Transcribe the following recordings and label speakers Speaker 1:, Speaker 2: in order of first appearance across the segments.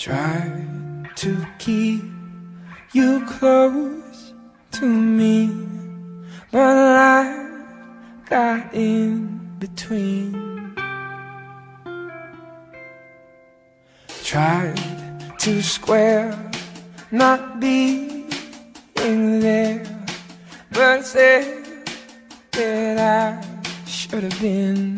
Speaker 1: Try to keep you close to me, but life got in between. Tried to square not being there, but said that I should have been.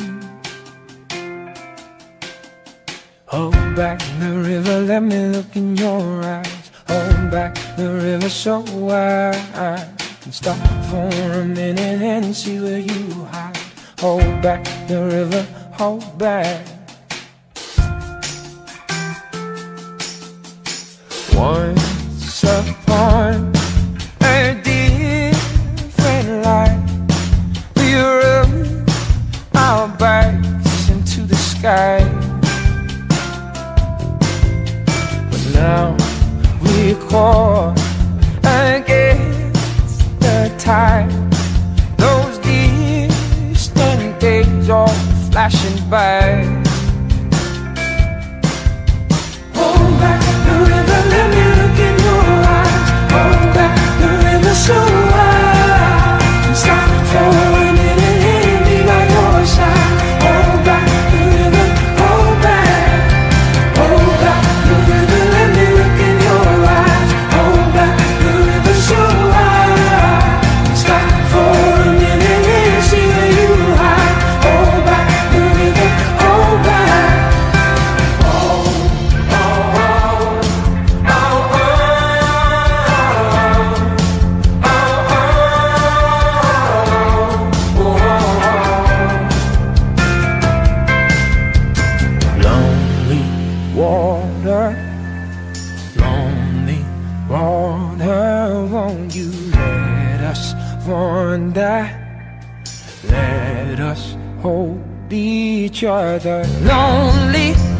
Speaker 1: Hold back the river, let me look in your eyes. Hold back the river so I can stop for a minute and see where you hide. Hold back the river, hold back. Once upon a different life, we rode our bikes into the sky. But now we're caught against the tide. Those distant days all flashing by. Hold back the river, let me look in your eyes. Hold back the river so I can stop for a minute and be by your side. Hold back the river, hold back. Hold back the river, let me look in your eyes. Hold back the river so I can stop for a minute and see where you hide. Hold back the river, hold back. Lonely water, won't you let us wander? Let us hold each other. Lonely